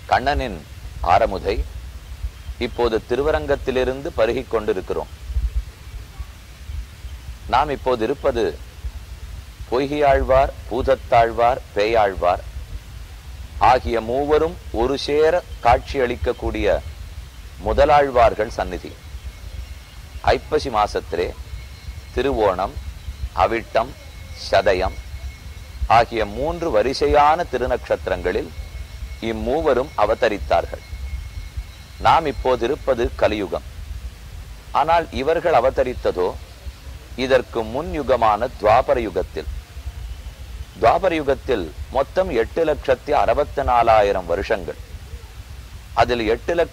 கண்ணனின் ஆரமுதை இப்போது திருவரங்கத்திலிருந்து பருகிக் கொண்டிருக்கிறோம். நாம் இப்போது இருப்பது பொய்கையாழ்வார், பூதத்தாழ்வார், பேயாழ்வார் ஆகிய மூவரும் ஒரு சேர காட்சி அளிக்கக்கூடிய முதலாழ்வார்கள் சந்நிதி. ஐப்பசி மாசத்திலே திருவோணம், அவிட்டம், சதயம் ஆகிய 3 வரிசையான திருநக்ஷத்திரங்களில் இம்மூவரும் அவதரித்தார்கள். நாம் இப்போது இருப்பது கலியுகம். ஆனால் இவர்கள் அவதரித்ததோ இதற்கு முன் யுகமான துவாபர யுகத்தில். துவாபர யுகத்தில் மொத்தம் 8,64,000 வருஷங்கள். அதில்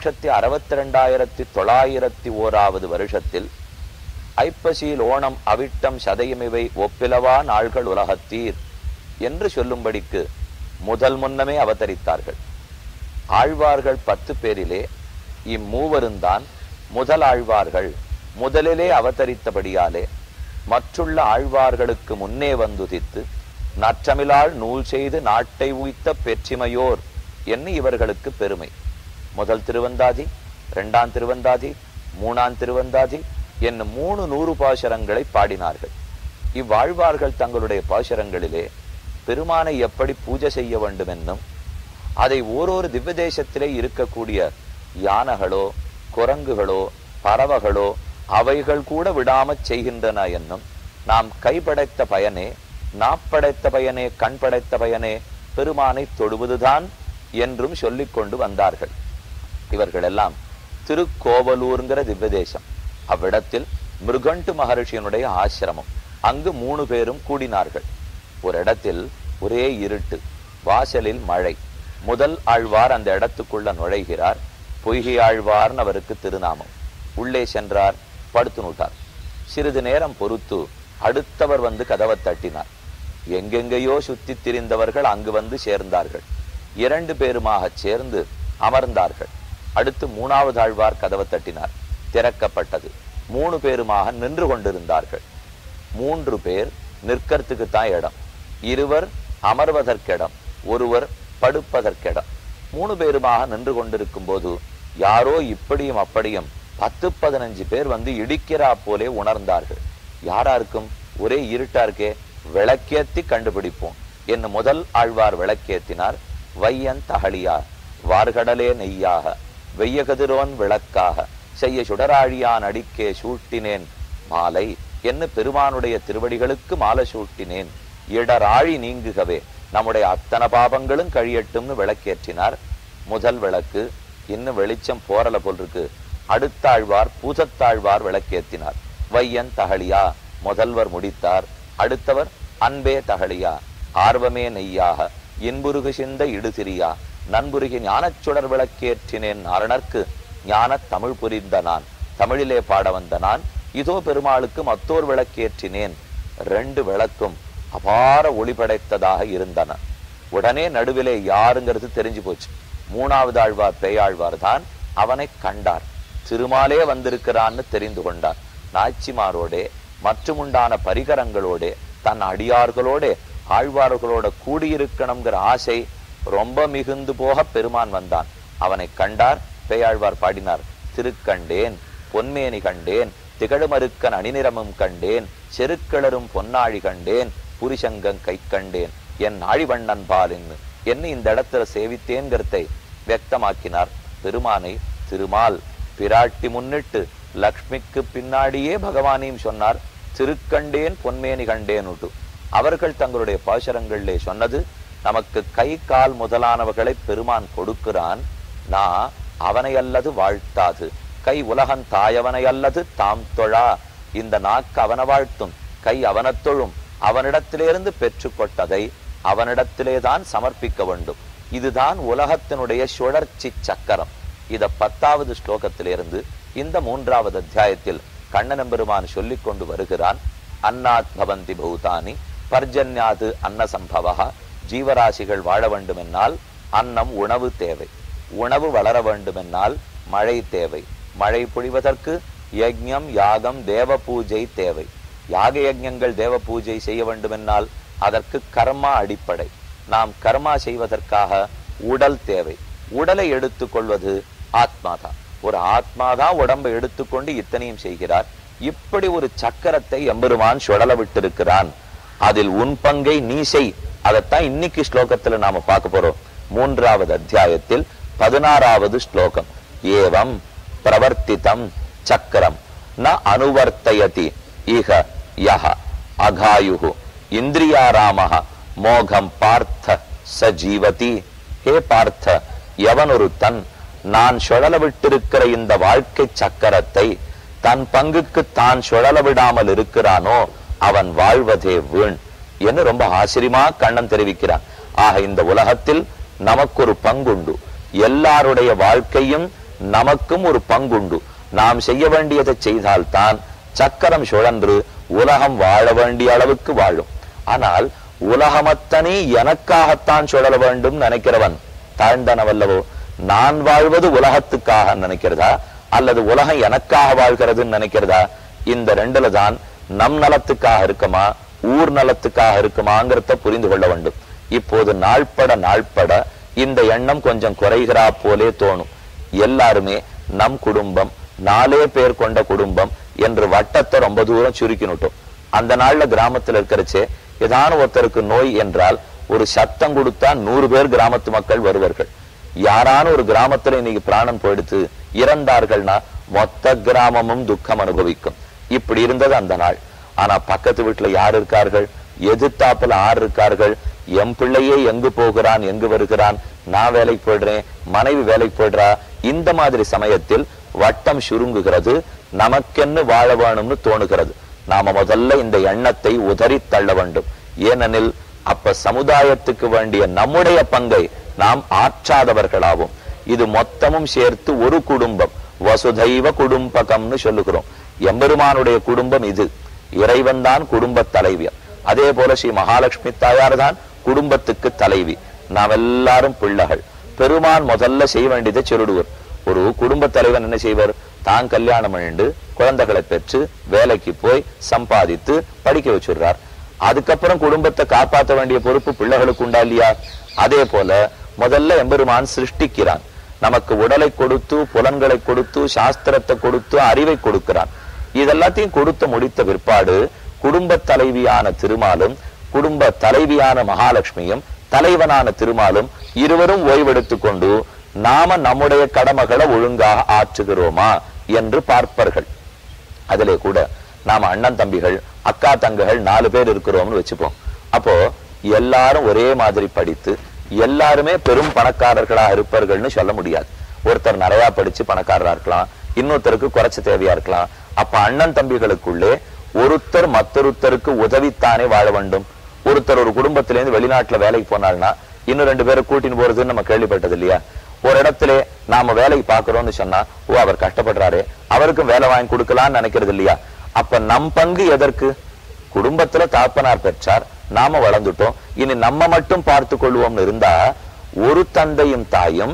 8,62,901 வருஷத்தில் ஐப்பசியில் ஓணம், அவிட்டம், சதயம் இவை ஒப்பிலவா நாள்கள் உலகத்தீர் என்று சொல்லும்படிக்கு முன்னமே அவதரித்தார்கள். ஆழ்வார்கள் 10 பேரிலே இம்மூவருந்தான் முதல் ஆழ்வார்கள். முதலிலே அவதரித்தபடியாலே மற்றுள்ள ஆழ்வார்களுக்கு முன்னே வந்துதித்து நற்றமிழால் நூல் செய்து நாட்டை உய்த்த பெற்றிமையோர் என்று இவர்களுக்கு பெருமை. முதல் திருவந்தாதி, 2ஆம் திருவந்தாதி, 3ஆம் திருவந்தாதி என்னும் 300 பாசுரங்களை பாடினார்கள். இவ்வாழ்வார்கள் தங்களுடைய பாசுரங்களிலே பெருமானை எப்படி பூஜை செய்ய வேண்டும் என்னும், அதை ஓரொரு திவ்ய தேசத்திலே இருக்கக்கூடிய யானைகளோ, குரங்குகளோ, பறவைகளோ அவைகள் கூட விடாமற் செய்கின்றன என்னும், நாம் கைப்படைத்த பயனே, நாப்படைத்த பயனே, கண் படைத்த பயனே பெருமானை தொடுவதுதான் என்றும் சொல்லிக் கொண்டு வந்தார்கள். இவர்களெல்லாம் திருக்கோவலூர்ங்கிற திவ்ய தேசம். அவ்விடத்தில் மிருகண்டு மகர்ஷியனுடைய ஆசிரமம். அங்கு 3 பேரும் கூடினார்கள். ஒரு இடத்தில் ஒரே இருட்டு, வாசலில் மழை. முதல் ஆழ்வார் அந்த இடத்துக்குள்ள நுழைகிறார். பொய்கை ஆழ்வார்னு அவருக்கு திருநாமம். உள்ளே சென்றார், படுத்து நூட்டார். சிறிது நேரம் பொறுத்து அடுத்தவர் வந்து கதவை தட்டினார். எங்கெங்கேயோ சுத்தி திரிந்தவர்கள் அங்கு வந்து சேர்ந்தார்கள். 2 பேருமாக சேர்ந்து அமர்ந்தார்கள். அடுத்து 3வது ஆழ்வார் கதவை தட்டினார். திறக்கப்பட்டது. 3 பேருமாக நின்று கொண்டிருந்தார்கள். 3 பேர் நிற்கிறதுக்குத்தான் இடம், 2 அமர்வதற்கிடம், 1 படுப்பதற்கிடம். 3 பேருமாக நின்று கொண்டிருக்கும் போது யாரோ இப்படியும் அப்படியும் 10-15 பேர் வந்து இடிக்கிறா போலே உணர்ந்தார்கள். யாரா இருக்கும்? ஒரே இருட்டா இருக்கே, விளக்கேத்தி கண்டுபிடிப்போம் என்று முதல் ஆழ்வார் விளக்கேத்தினார். வையன் தகழியா வார்கடலே நெய்யாக வெய்ய கதிரோன் விளக்காக செய்ய சுடராழியான் அடிக்கே சூட்டினேன் மாலை என்று பெருமானுடைய திருவடிகளுக்கு மாலை சூட்டினேன். இடராழி நீங்குகவே நம்முடைய அத்தனை பாபங்களும் கழியட்டும்னு விளக்கேற்றினார். முதல் விளக்கு இன்னும் வெளிச்சம் போரல போல் இருக்கு. அடுத்த ஆழ்வார் பூதத்தாழ்வார் விளக்கேற்றினார். வையன் தகழியா முதல்வர் முடித்தார். அடுத்தவர் அன்பே தகழியா ஆர்வமே நெய்யாக இன்புருகு சிந்த இடுதிரியா நண்புருகி ஞானச் சுடர் விளக்கேற்றினேன் நாரணர்க்கு ஞான தமிழ் புரிந்த நான் தமிழிலே பாட வந்த நான் இதோ பெருமாளுக்கு மத்தோர் விளக்கேற்றினேன். 2 விளக்கும் அபார ஒளி படைத்ததாக இருந்தன. உடனே நடுவிலே யாருங்கிறது தெரிஞ்சு போச்சு. 3வது ஆழ்வார் பேயாழ்வார் தான். அவனை கண்டார். திருமாலே வந்திருக்கிறான்னு தெரிந்து கொண்டார். நாச்சிமாரோடே மற்றுமுண்டான பரிகரங்களோடே தன் அடியார்களோட ஆழ்வார்களோட கூடியிருக்கணுங்கிற ஆசை ரொம்ப மிகுந்து போக பெருமான் வந்தான். அவனை கண்டார். பேயாழ்வார் பாடினார். திருக்கண்டேன் பொன்மேனி கண்டேன் திகழுமருக்கன் அணிநிறமும் கண்டேன் செருக்கிளரும் பொன்னாழி கண்டேன் புரிசங்கங் கை கண்டேன் என் ஆழிவண்ணன் பால் என்ன இந்த இடத்துல சேவித்தேன்கிறதை வியக்தமாக்கினார். பெருமானை திருமால் பிராட்டி முன்னிட்டு லக்ஷ்மிக்கு பின்னாடியே பகவானையும் சொன்னார். திருக்கண்டேன் பொன்மேனி கண்டேனுட்டு அவர்கள் தங்களுடைய பாசுரங்களிலே சொன்னது, நமக்கு கை கால் முதலானவர்களை பெருமான் கொடுக்கிறான். நான் அவனை அல்லது வாழ்த்தாது கை உலகன் தாயவனை அல்லது தாம் தொழா. இந்த நாக்கு அவனை வாழ்த்தும், கை அவனத்தொழும். அவனிடத்திலிருந்து பெற்றுக்கொண்டதை அவனிடத்திலேதான் சமர்ப்பிக்க வேண்டும். இதுதான் உலகத்தினுடைய சுழற்சி சக்கரம். இத 10வது ஸ்லோகத்திலிருந்து இந்த 3வது அத்தியாயத்தில் கண்ணன் பெருமான் சொல்லிக் கொண்டு வருகிறான். அன்னாத் பவந்தி பூதானி பர்ஜன்யாது அன்ன சம்பவா. ஜீவராசிகள் வாழ வேண்டுமென்னால் அன்னம் உணவு தேவை. உணவு வளர வேண்டுமென்னால் மழை தேவை. மழை பொழிவதற்கு யஜ்ஞம் யாகம் தேவ பூஜை தேவை. யாக யஜ்ஞங்கள் தேவ பூஜை செய்ய வேண்டுமென்னால் அதற்கு கர்மா அடிப்படை. நாம் கர்மா செய்வதற்காக உடல் தேவை. உடலை எடுத்துக்கொள்வது ஆத்மாதான். ஒரு ஆத்மாதான் உடம்பை எடுத்துக்கொண்டு இத்தனையும் செய்கிறார். இப்படி ஒரு சக்கரத்தை எம்பெருமான் சுழல விட்டிருக்கிறான். அதில் உன் பங்கை நீ செய். அதைத்தான் இன்னைக்கு ஸ்லோகத்துல நாம பார்க்க போறோம். 3வது அத்தியாயத்தில் 16வது ஸ்லோகம். ஏவம் பிரவர்த்திதம் சக்கரம் ந அனுவர்த்தயதி இஹ யஹ அகாயுஹு இந்திரியாராமஹ மோகம் பார்த்த சஜீவதி. ஹே பார்த்த, எவன் ஒருத்தன் நான் சுழல விட்டிருக்கிற இந்த வாழ்க்கை சக்கரத்தை தன் பங்குக்கு தான் சுழல விடாமல் இருக்கிறானோ அவன் வாழ்வதே வீண் என்று ரொம்ப ஆச்சரியமா கண்ணன் தெரிவிக்கிறான். ஆக இந்த உலகத்தில் நமக்கு ஒரு பங்குண்டு. எல்லாருடைய வாழ்க்கையும் நமக்கும் ஒரு பங்குண்டு. நாம் செய்ய வேண்டியதை செய்தால்தான் சக்கரம் சுழன்று உலகம் வாழ வேண்டிய அளவுக்கு வாழும். ஆனால் உலகமத்தனை எனக்காகத்தான் சுழல வேண்டும் நினைக்கிறவன் தாழ்ந்தனவல்லவோ. நான் வாழ்வது உலகத்துக்காக நினைக்கிறதா அல்லது உலகம் எனக்காக வாழ்கிறதுன்னு நினைக்கிறதா? இந்த ரெண்டுல தான் நம் நலத்துக்காக இருக்குமா ஊர் நலத்துக்காக இருக்குமாங்கிறத புரிந்து கொள்ள வேண்டும். இப்போது நாள்பட இந்த எண்ணம் கொஞ்சம் குறைகிறா போலே தோணும். எல்லாருமே நம் குடும்பம் 4 பேர் கொண்ட குடும்பம் என்று வட்டத்தை ரொம்ப தூரம் சுருக்கினுட்டோம். அந்த நாள்ல கிராமத்துல இருக்கிறச்சே ஏதான ஒருத்தருக்கு நோய் என்றால் ஒரு சத்தம் கொடுத்தா 100 பேர் கிராமத்து மக்கள் வருவார்கள். யாரான ஒரு கிராமத்துல இன்னைக்கு பிராணம் போயிடுத்து இறந்தார்கள்னா மொத்த கிராமமும் துக்கம் அனுபவிக்கும். இப்படி இருந்தது அந்த நாள். ஆனா பக்கத்து வீட்டுல யார் இருக்கார்கள், எதிர்த்தாப்புல 6 இருக்கார்கள். என் பிள்ளையே எங்கு போகிறான் எங்கு வருகிறான், நான் வேலைக்கு போயிடுறேன், மனைவி வேலைக்கு போயிடுறா. இந்த மாதிரி சமயத்தில் வட்டம் சுருங்குகிறது. நமக்கென்னு வாழ வேணும்னு தோணுகிறது. நாம முதல்ல இந்த எண்ணத்தை உதறி தள்ள வேண்டும். ஏனெனில் அப்ப சமுதாயத்துக்கு வேண்டிய நம்முடைய பங்கை நாம் ஆற்றாதவர்களாகும். இது மொத்தமும் சேர்த்து ஒரு குடும்பம், வசுதைவ குடும்பகம்னு சொல்லுகிறோம். எம்பெருமானுடைய குடும்பம் இது. இறைவன் தான் குடும்ப தலைவியர். அதே போல ஸ்ரீ மகாலட்சுமி தாயார் தான் குடும்பத்துக்கு தலைவி. நாம் எல்லாரும் பிள்ளைகள். பெருமான் முதல்ல செய்ய வேண்டியதை சொல்லிடுவர். ஒரு குடும்ப தலைவன் என்ன செய்வார்? தான் கல்யாணம் பண்ணிண்டு குழந்தைகளை பெற்று வேலைக்கு போய் சம்பாதித்து படிக்க வச்சுடுறார். அதுக்கப்புறம் குடும்பத்தை காப்பாற்ற வேண்டிய பொறுப்பு பிள்ளைகளுக்கு உண்டா இல்லையா? அதே போல முதல்ல எம்பெருமான் சிருஷ்டிக்கிறான். நமக்கு உடலை கொடுத்து புலன்களை கொடுத்து சாஸ்திரத்தை கொடுத்து அறிவை கொடுக்கிறான். இதெல்லாத்தையும் கொடுத்து முடித்த பிற்பாடு குடும்ப தலைவியான திருமாலும் குடும்ப தலைவியான மகாலட்சுமியும் தலைவனான திருமாலும் இருவரும் ஓய்வெடுத்துக் கொண்டு நாம நம்முடைய கடமைகளை ஒழுங்காக ஆற்றுகிறோமா என்று பார்ப்பார்கள். அதிலே கூட நாம அண்ணன் தம்பிகள் அக்கா தங்கைகள் 4 பேர் இருக்கிறோம்னு வச்சுப்போம். அப்போ எல்லாரும் ஒரே மாதிரி படித்து எல்லாருமே பெரும் பணக்காரர்களா இருப்பார்கள்னு சொல்ல முடியாது. ஒருத்தர் நிறைய படிச்சு பணக்காரரா இருக்கலாம், இன்னொருத்தருக்கு குறைச்ச தேவையா இருக்கலாம். அப்ப அண்ணன் தம்பிகளுக்குள்ளே ஒருத்தர் மற்றொருத்தருக்கு உதவித்தானே வாழ வேண்டும். ஒருத்தர் ஒரு குடும்பத்திலேருந்து வெளிநாட்டுல வேலைக்கு போனால்னா இன்னும் 2 பேரை கூட்டின்னு போறதுன்னு நம்ம கேள்விப்பட்டது இல்லையா? ஒரு இடத்துல நாம வேலைக்கு பாக்குறோம்னு சொன்னா, ஓ அவர் கஷ்டப்படுறாரு, அவருக்கும் வேலை வாங்கி கொடுக்கலாம்னு நினைக்கிறது இல்லையா? அப்ப நம் பங்கு எதற்கு? குடும்பத்துல தாப்பனார் பெற்றார், நாம வளர்ந்துட்டோம், இனி நம்ம மட்டும் பார்த்து கொள்வோம்னு இருந்தா ஒரு தந்தையும் தாயும்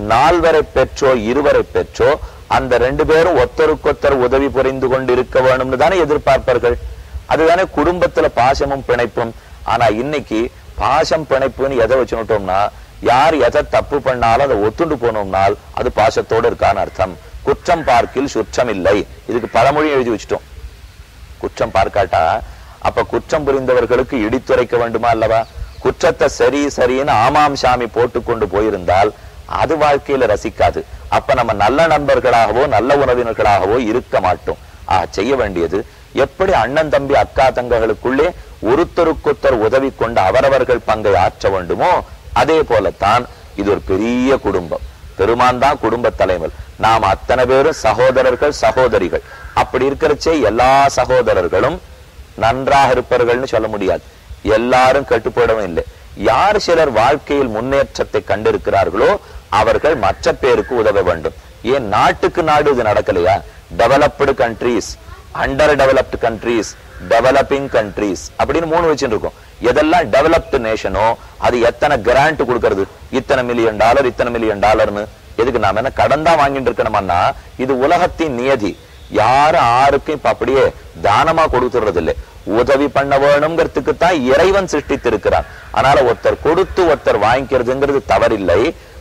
4 பெற்றோ 2 பெற்றோ அந்த 2 பேரும் ஒத்தருக்கொத்தர் உதவி புரிந்து கொண்டு இருக்க வேணும்னு தானே எதிர்பார்ப்பார்கள். அதுதானே குடும்பத்துல பாசமும் பிணைப்பும். ஆனா இன்னைக்கு பாசம் பிணைப்புன்னு எதை வச்சுட்டோம்னா, யார் எதை தப்பு பண்ணாலும் அதை ஒத்துண்டு போனோம்னால் அது பாசத்தோடு இருக்கான்னு அர்த்தம். குற்றம் பார்க்கில் சுற்றம் இல்லை. இதுக்கு பழமொழி எழுதி வச்சுட்டோம். குற்றம் பார்க்காட்டா அப்ப குற்றம் புரிந்தவர்களுக்கு இடித்துரைக்க வேண்டுமா அல்லவா? குற்றத்தை சரி சரின்னு ஆமாம் சாமி போட்டுக்கொண்டு போயிருந்தால் அது வாழ்க்கையில ரசிக்காது. அப்ப நம்ம நல்ல நண்பர்களாகவோ நல்ல உறவினர்களாகவோ இருக்க மாட்டோம். செய்ய வேண்டியது எப்படி அண்ணன் தம்பி அக்கா தங்கைகளுக்குள்ளே ஒருத்தருக்கொத்தர் உதவி கொண்டு அவரவர்கள் பங்கை ஆற்ற வேண்டுமோ அதே போலத்தான் இது ஒரு பெரிய குடும்பம். பெருமான் தான் குடும்ப தலைவர். நாம் அத்தனை பேரும் சகோதரர்கள் சகோதரிகள். அப்படி இருக்கிறச்சே எல்லா சகோதரர்களும் நன்றாக இருப்பார்கள்னு சொல்ல முடியாது. எல்லாரும் கட்டுப்படவும் இல்லை. யார் சிலர் வாழ்க்கையில் முன்னேற்றத்தை கண்டிருக்கிறார்களோ அவர்கள் மற்ற பேருக்கு உதவ வேண்டும். ஏன் நாட்டுக்கு நாடு இது நடக்கலையா? Developed countries, under developed countries, developing countries அப்படின்னு 3 வச்சுட்டு இருக்கோம். எதெல்லாம் டெவலப்டு நேஷனோ அது எத்தனை கிராண்ட் கொடுக்கறது, இத்தனை $1 மில்லியன் இத்தனை $1 மில்லியன். எதுக்கு நாம என்ன கடன் தான் வாங்கிட்டு இருக்கணும்னா? இது உலகத்தின் நியதி. யாரும் யாருக்கும் இப்ப அப்படியே தானமா கொடுத்துறது இல்லை. உதவி பண்ண வேணுங்கிறதுக்கு தான் இறைவன் சிருஷ்டித்திருக்கிறான். அதனால ஒருத்தர் கொடுத்து ஒருத்தர் வாங்கிக்கிறதுங்கிறது தவறில்லை.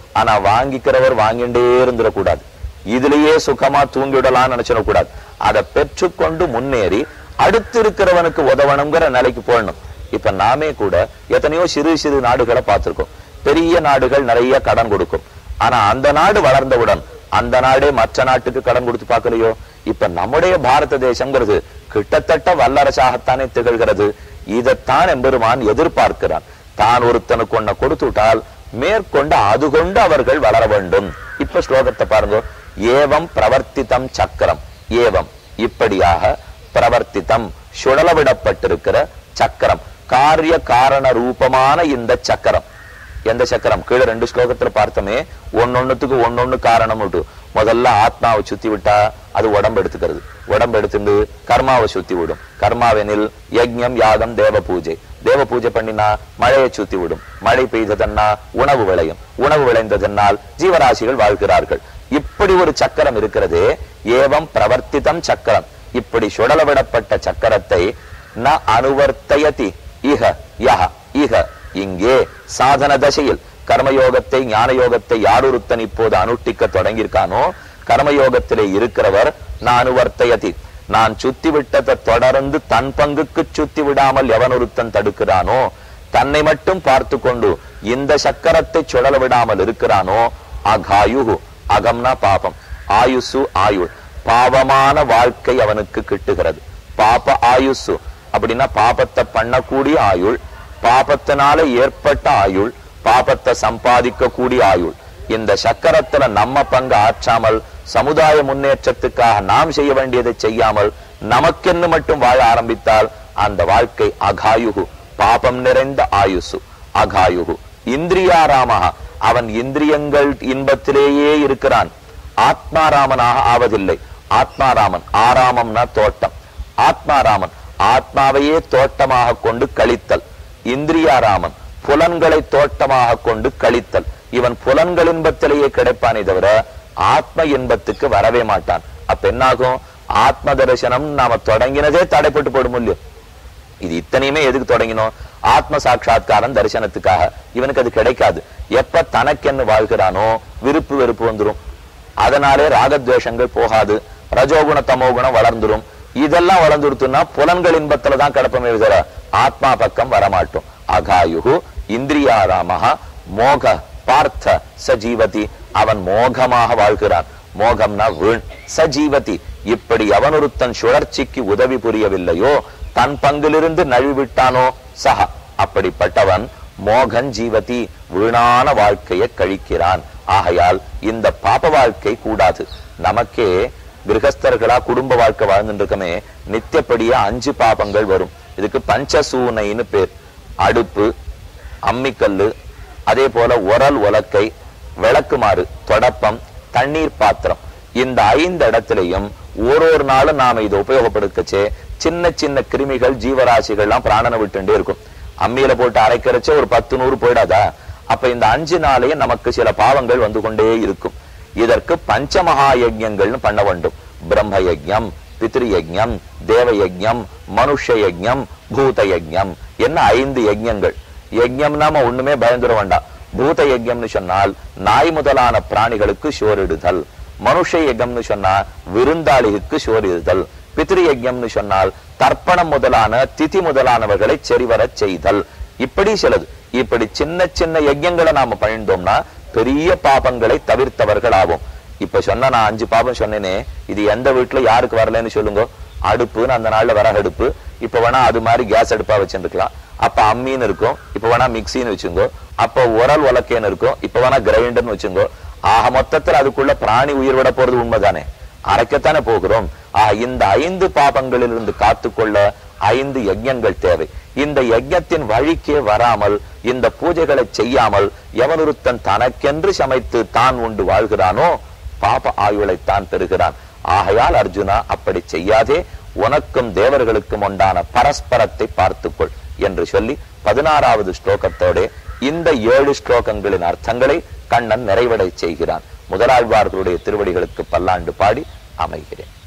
ஆனா வாங்கிக்கிறவர் வாங்கிண்டே இருந்துடக்கூடாது, இதுலயே சுகமா தூங்கிவிடலாம்னு நினைச்சிடக்கூடாது. அதை பெற்றுக்கொண்டு முன்னேறி அடுத்து இருக்கிறவனுக்கு உதவணுங்கிற நிலைக்கு போடணும். இப்ப நாமே கூட எத்தனையோ சிறு சிறு நாடுகளை பார்த்திருக்கோம். பெரிய நாடுகள் நிறைய கடன் கொடுக்கும். ஆனா அந்த நாடு வளர்ந்தவுடன் அந்த நாடே மற்ற நாட்டுக்கு கடன் கொடுத்து பார்க்கலையோ. இப்ப நம்முடைய பாரத தேசங்கிறது கிட்டத்தட்ட வல்லரசாகத்தானே திகழ்கிறது. இதைத்தான் எம்பெருமான் எதிர்பார்க்கிறான். தான் ஒருத்தனுக்கு ஒன்ன கொடுத்துட்டால் மேற்கொண்டு அது கொண்டு அவர்கள் வளர வேண்டும். இப்ப ஸ்லோகத்தை பாருங்க. ஏவம் பிரவர்த்தித்தம் சக்கரம், ஏவம் இப்படியாக, பிரவர்த்தித்தம் சுழலவிடப்பட்டிருக்கிற சக்கரம், காரிய காரண ரூபமான இந்த சக்கரம். எந்த சக்கரம்? கீழே 2 ஸ்லோகத்துல பார்த்தோமே, ஒன்னொன்னுத்துக்கு ஒன்னொன்னு காரணம். முதல்ல ஆத்மாவை சுத்தி விட்டா அது உடம்பு எடுத்துக்கிறது, உடம்பு எடுத்துட்டு கர்மாவை சுத்தி விடும். கர்மாவெனில் யஜ்ஞம் யாகம் தேவ பூஜை, தேவ பூஜை பண்ணினா மழையை சுத்தி விடும். மழை பெய்ததன்னா உணவு விளையும், உணவு விளைந்ததனால் ஜீவராசிகள் வாழ்கிறார்கள். இப்படி ஒரு சக்கரம் இருக்கிறதே. ஏவம் பிரவர்த்தித்தம் சக்கரம், இப்படி சுழலவிடப்பட்ட சக்கரத்தை ந அனுவர்த்தயதி இஹ யஹ, இஹ இங்கே சாதன தசையில் கர்மயோகத்தை ஞான யோகத்தை யாரொருத்தன் இப்போது அனுஷ்டிக்க தொடங்கியிருக்கானோ, கர்மயோகத்திலே இருக்கிறவர் நான் அனுவர்த்தயதி, நான் சுத்தி விட்டதை தொடர்ந்து தன் பங்குக்கு சுத்தி விடாமல் எவனொருத்தன் தடுக்கிறானோ, தன்னை மட்டும் பார்த்து கொண்டு இந்த சக்கரத்தை சுழல விடாமல் இருக்கிறானோ, அகாயுகு, அகம்னா பாபம், ஆயுசு ஆயுள், பாவமான வாழ்க்கை அவனுக்கு கிட்டுகிறது. பாப ஆயுசு அப்படின்னா பாபத்தை பண்ணக்கூடிய ஆயுள், பாபத்தினால ஏற்பட்ட ஆயுள், பாபத்தை சம்பாதிக்க கூடிய ஆயுள். இந்த சக்கரத்துல நம்ம பங்கு ஆற்றாமல் சமுதாய முன்னேற்றத்துக்காக நாம் செய்ய வேண்டியதை செய்யாமல் நமக்கென்னு மட்டும் வாழ ஆரம்பித்தால் அந்த வாழ்க்கை அகாயுகு, பாபம் நிறைந்த ஆயுசு. அகாயுகு இந்திரியாராமக, அவன் இந்திரியங்கள் இன்பத்திலேயே இருக்கிறான். ஆத்மாராமனாக ஆவதில்லை. ஆத்மாராமன், ஆராமம்னா தோட்டம், ஆத்மாராமன் ஆத்மாவையே தோட்டமாக கொண்டு கழித்தல். இந்திரியாராமன் புலன்களை தோட்டமாக கொண்டு கழித்தல். இவன் புலன்கள் இன்பத்திலேயே கிடைப்பானே தவிர ஆத்ம இன்பத்துக்கு வரவே மாட்டான். அப்ப என்னாகும்? ஆத்ம தரிசனம் நாம தொடங்கினதே தடைப்பட்டு போடும் இல்லையோ. இது இத்தனையுமே எதுக்கு தொடங்கினோம்? ஆத்ம சாட்சா்காரம் தரிசனத்துக்காக. இவனுக்கு அது கிடைக்காது. எப்ப தனக்கென்னு வாழ்கிறானோ விருப்பு வெறுப்பு வந்துடும். அதனாலே ராகத்வேஷங்கள் போகாது, ரஜோகுண தமோகுணம் வளர்ந்துரும். இதெல்லாம் வளர்ந்துருத்துன்னா புலன்கள் இன்பத்துலதான் கிடப்பமே தவிர ஆத்மா பக்கம் வரமாட்டோம். அகாயுகு இந்திரியாராமஹா மோக பார்த்த சஜீவதி, அவன் மோகமாக வாழ்கிறான். மோகம்னா வீண். சஜீவதி, இப்படி அவனொருத்தன் சுழற்சிக்கு உதவி புரியவில்லையோ, தன் பங்கிலிருந்து நழுவிட்டானோ சஹ, அப்படிப்பட்டவன் மோகன் ஜீவதி, வீணான வாழ்க்கையை கழிக்கிறான். ஆகையால் இந்த பாப வாழ்க்கை கூடாது. நமக்கே கிரகஸ்தர்களா குடும்ப வாழ்க்கை வாழ்ந்துட்டு இருக்கமே, நித்தியப்படியா 5 பாபங்கள் வரும். இதுக்கு பஞ்சசூனைன்னு பேர். அடுப்பு, அம்மிக்கல்லு, அதே போல உரல் உலக்கை, விளக்குமாறு, தொடப்பம், தண்ணீர் பாத்திரம், இந்த 5 இடத்திலையும் ஒரு நாளும் நாம இதை உபயோகப்படுத்தச்சே சின்ன சின்ன கிருமிகள் ஜீவராசிகள்லாம் பிராணனை விட்டுட்டே இருக்கும். அம்மியில போட்டு அரைக்கிறச்சே ஒரு 10-100 போயிடாதா? அப்ப இந்த 5 நாளையும் நமக்கு சில பாவங்கள் வந்து கொண்டே இருக்கும். இதற்கு பஞ்சமகா யஜ்யங்கள்னு பண்ண வேண்டும். பிரம்ம யஜ்யம், பித்ரு யஜ்யம், தேவ யஜ்யம், மனுஷ யஜ்யம், பூத யஜ்யம் என்ன 5 யஜ்யங்கள். யஜ்யம் நாம ஒண்ணுமே பயந்துட வேண்டாம். பூத யஜ்யம்னு சொன்னால் நாய் முதலான பிராணிகளுக்கு சோறிடுதல். மனுஷ யஜ்யம்னு சொன்னா விருந்தாளிகளுக்கு சோறிடுதல். பித்ரு யஜ்யம்னு சொன்னால் தர்ப்பணம் முதலான திதி முதலானவர்களை செறிவர செய்தல். இப்படி சிலது. இப்படி சின்ன சின்ன யஜ்யங்களை நாம பண்ணிட்டோம்னா பெரிய பாபங்களை தவிர்த்தவர்கள் ஆகும். இப்ப சொன்ன நான் 5 பாபம் சொன்னேனே, இது எந்த வீட்டுல யாருக்கு வரலன்னு சொல்லுங்க. அடுப்புன்னு அந்த நாள்ல விறகடுப்பு, இப்ப வேணா அது மாதிரி கேஸ் அடுப்பா வச்சுருக்கலாம். அப்ப அம்மின்னு இருக்கும், இப்ப வேணா மிக்சின்னு வச்சுங்கோ. அப்ப உரல் உலக்கேன்னு இருக்கும், இப்ப வேணா கிரைண்டர்னு வச்சுங்கோ. ஆக மொத்தத்துல அதுக்குள்ள பிராணி உயிர் விட போறது உண்மைதானே, அரைக்கத்தானே போகிறோம். இந்த 5 பாபங்களிலிருந்து காத்துக்கொள்ள 5 யஜ்யங்கள் தேவை. இந்த யஜ்யத்தின் வழிக்கே வராமல், இந்த பூஜைகளை செய்யாமல் எவனொருத்தன் தனக்கென்று சமைத்து தான் உண்டு வாழ்கிறானோ பாப ஆயுளைத்தான் பெறுகிறான். ஆகையால் அர்ஜுனா, அப்படி செய்யாதே, உனக்கும் தேவர்களுக்கும் உண்டான பரஸ்பரத்தை பார்த்துக்கொள் என்று சொல்லி 16வது ஸ்லோகத்தோட இந்த 7 ஸ்லோகங்களின் அர்த்தங்களை கண்ணன் நிறைவடை செய்கிறான். முதலாழ்வார்களுடைய திருவடிகளுக்கு பல்லாண்டு பாடி அமைகிறேன்.